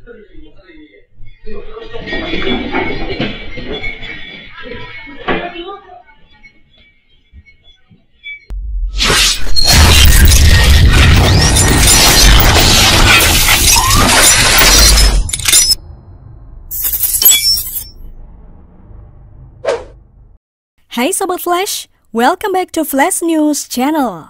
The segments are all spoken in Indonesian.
Hai Sobat Flash, welcome back to Flash News Channel.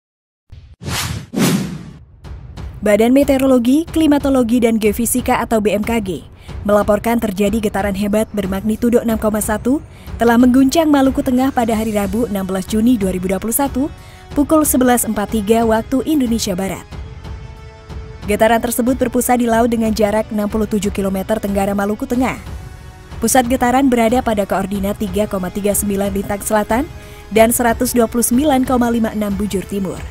Badan Meteorologi, Klimatologi, dan Geofisika atau BMKG melaporkan terjadi getaran hebat bermagnitudo 6,1 telah mengguncang Maluku Tengah pada hari Rabu 16 Juni 2021 pukul 11.43 waktu Indonesia Barat. Getaran tersebut berpusat di laut dengan jarak 67 km tenggara Maluku Tengah. Pusat getaran berada pada koordinat 3,39 lintang selatan dan 129,56 bujur timur.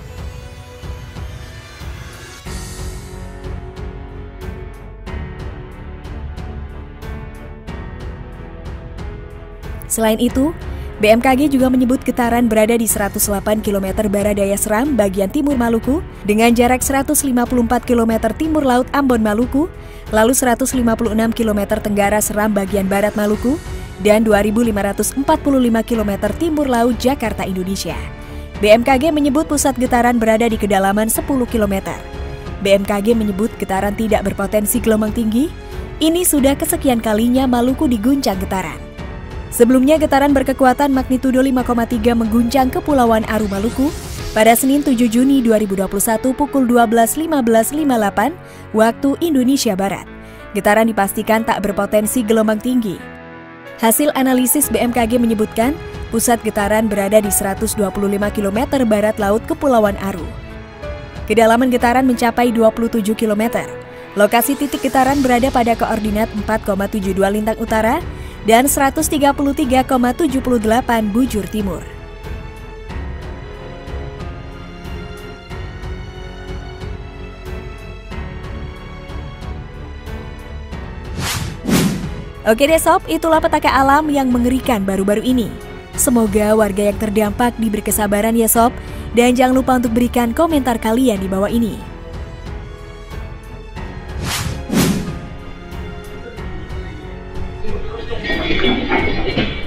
Selain itu, BMKG juga menyebut getaran berada di 108 km barat daya Seram bagian timur Maluku dengan jarak 154 km timur laut Ambon Maluku, lalu 156 km tenggara Seram bagian barat Maluku, dan 2.545 km timur laut Jakarta, Indonesia. BMKG menyebut pusat getaran berada di kedalaman 10 km. BMKG menyebut getaran tidak berpotensi gelombang tinggi. Ini sudah kesekian kalinya Maluku diguncang getaran. Sebelumnya getaran berkekuatan magnitudo 5,3 mengguncang Kepulauan Aru Maluku pada Senin 7 Juni 2021 pukul 12.15.58 waktu Indonesia Barat. Getaran dipastikan tak berpotensi gelombang tinggi. Hasil analisis BMKG menyebutkan pusat getaran berada di 125 km barat laut Kepulauan Aru. Kedalaman getaran mencapai 27 km. Lokasi titik getaran berada pada koordinat 4,72 lintang utara dan 133,78 bujur timur. Oke deh sob, itulah petaka alam yang mengerikan baru-baru ini. Semoga warga yang terdampak diberi kesabaran ya sob, dan jangan lupa untuk berikan komentar kalian di bawah ini. Thank you.